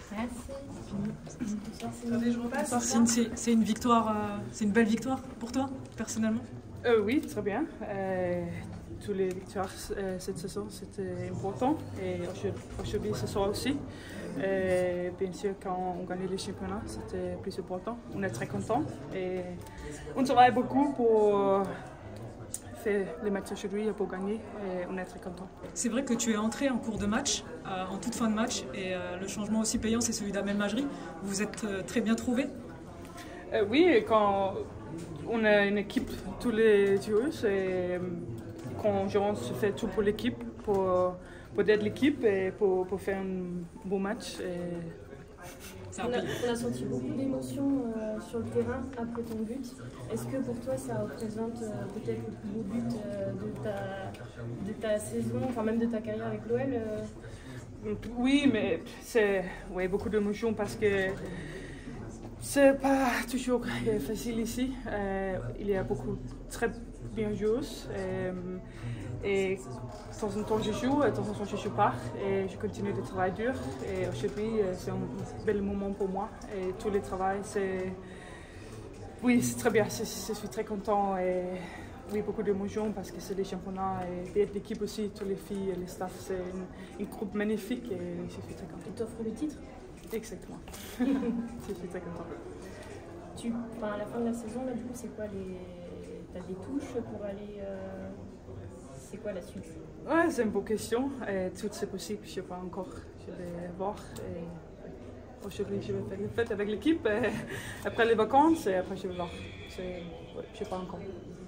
Merci. C'est une victoire, c'est une belle victoire pour toi, personnellement? Oui, très bien. Tous les victoires cette saison, c'était important. Et aujourd'hui, ce soir aussi. Bien sûr, quand on gagnait les championnats, c'était plus important. On est très contents. Et on travaille beaucoup pour faire les matchs aujourd'hui pour gagner. Et on est très contents. C'est vrai que tu es entré en cours de match, en toute fin de match. Et le changement aussi payant, c'est celui d'Amel Majri. Vous vous êtes très bien trouvés? Oui, quand on a une équipe, tous les joueurs, et quand Jérôme se fait tout pour l'équipe, pour aider l'équipe et pour faire un bon match. On a senti beaucoup d'émotions sur le terrain après ton but. Est-ce que pour toi ça représente peut-être le plus beau but de ta saison, enfin même de ta carrière avec l'OL Oui, mais c'est beaucoup d'émotions parce que c'est pas toujours facile ici. Il y a beaucoup très bien joués. Et de temps en temps je joue, de temps en temps je joue pas. Et je continue de travailler dur. Et aujourd'hui, c'est un bel moment pour moi. Et tout le travail, c'est... Oui, c'est très bien. Je suis très content. Et oui, beaucoup d'émotions parce que c'est des championnats. Et l'équipe aussi, toutes les filles et les staffs, c'est une groupe magnifique. Et je suis très content. Tu t'offres le titre? Exactement. Je suis très content. À la fin de la saison, là, du coup, c'est quoi t'as des touches pour aller... C'est quoi la suite? Ouais, c'est une bonne question. Tout c'est possible, je ne sais pas encore. Je vais voir. Aujourd'hui, je vais faire une fête avec l'équipe après les vacances et après je vais voir. Je ne sais pas encore.